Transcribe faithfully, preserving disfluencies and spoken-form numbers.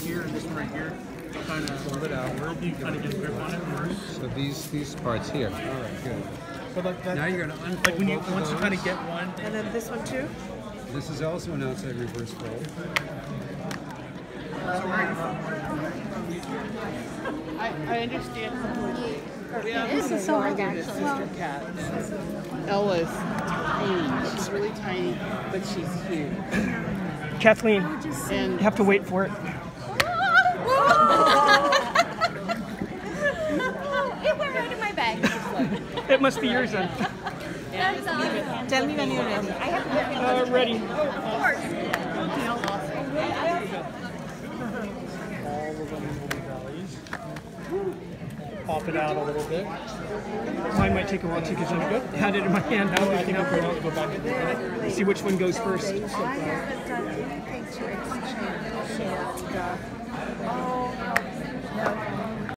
here and this one right here, kind of hold it outward. You kind of get a grip on it first. So these these parts here. All right, good. But like that, now you're going to unfold like when you both of once you those. kind of get one. And then this one too? This is also an outside reverse fold. I, I understand completely. This is so hard, actually. Sister cat. Ella's tiny. She's really tiny, but she's huge. Kathleen, And you have to wait for it. It went right in my bag. It must be yours then. That's awesome. Tell me when you're ready. I have to Uh, ready. Of course. All of them will be valleys. Pop it out a little bit. Mine might take a while too because I've had it in my hand now. I think I'll go, I'll go back in there. See which one goes first. I haven't done anything to exchange.